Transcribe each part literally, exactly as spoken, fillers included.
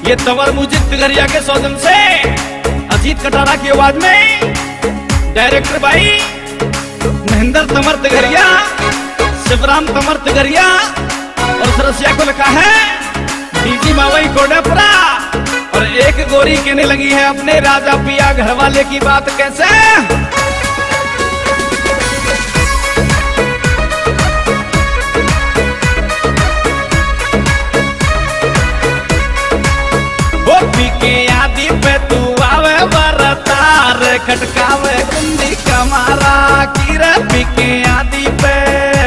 ये तंवर म्यूजिक तिगरिया के सौजन से अजीत कटारा की आवाज में डायरेक्टर भाई महेंद्र तंवर तिगरिया, शिवराम तंवर तिगरिया और सरसिया को लिखा है डीजी मावई कोडेपुरा। और एक गोरी कहने लगी है अपने राजा पिया घरवाले की बात कैसे। के आदि पे तू आवे बरतार खटकावे कुंडी कमारा की रे पीके आदि पे।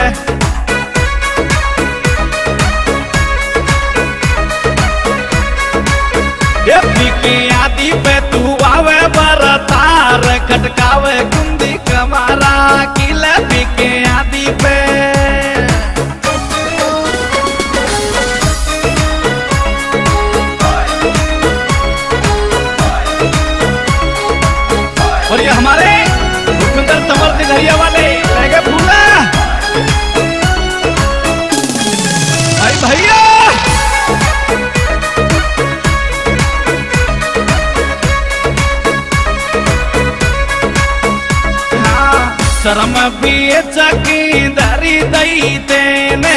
ये पीके आदि पे तू आवे बरतार खटकावे कुंडी कमारा की ले पीके आदि पे। और ये हमारे भूपेंद्र तंवर तिगरिया वाले रहेंगे फूला भाई भैया। हाँ शर्म भी चकी दरी दई तेने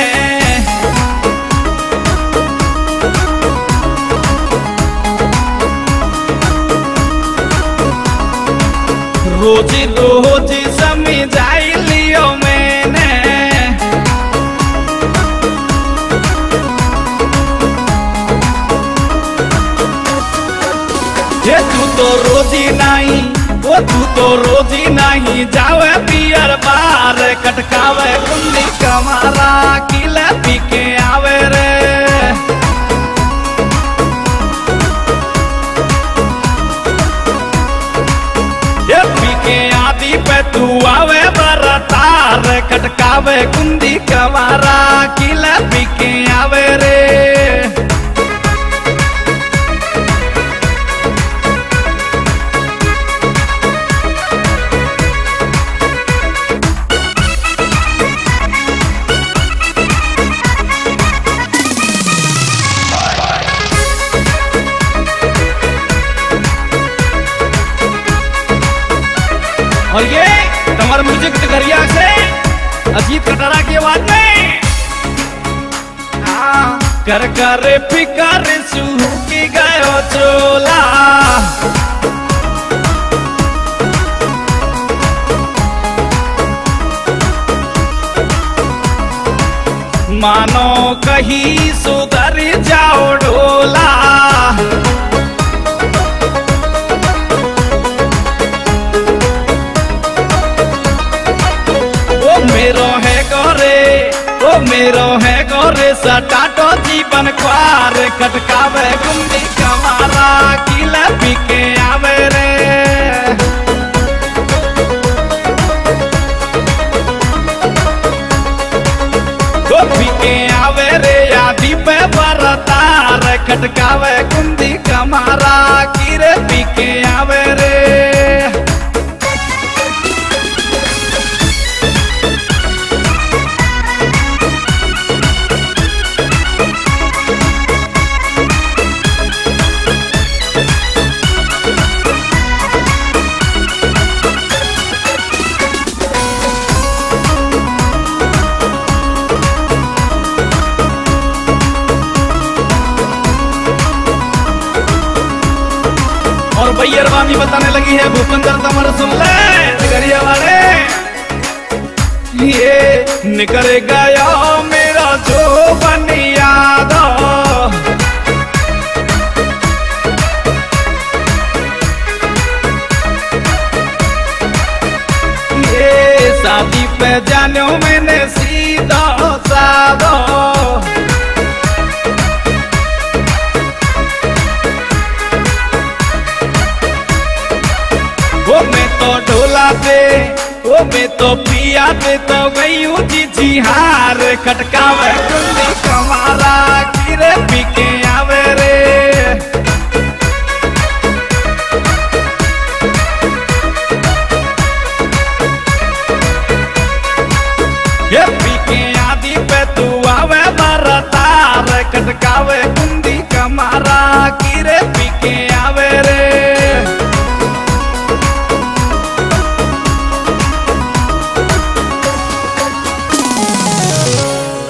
रोजी रोजी समझाई लियो मैंने। ये तू तो रोजी नहीं वो तू तो रोजी नहीं जावे पियर बार कटकावे कुंडी कमारा किले पी के आवे रे। आदि पे तू आवे बरतार खटकावे कुंडी कमारा किले पी के आवे रे। और ये तंवर म्यूजिक तिगरिया से अजीत कटारा की आवाज में हाँ कर कर फिकर सूखी गयो चोला। मानो कहीं सुधर जाओ ढोला। मेरो है गोरे ओ मेरो है गोरे सटाटो जीवन क्वार खटकावे कुंडी कमारा किले पी के आवे रे। ओ पी के आवे रे आदि पे बरतार खटकावे कुंडी कमारा किरे पी के आवे रे। और भैया वामी बताने लगी है भूपेंद्र तंवर सुन ले तिगरिया वाले। ये निकल गया मेरा जो बन याद ये शादी पे जानो मैंने सीधा साधो। वो मैं तो ढोला पे वो मैं तो पिया पे तो गई जी जी हार खटकावे।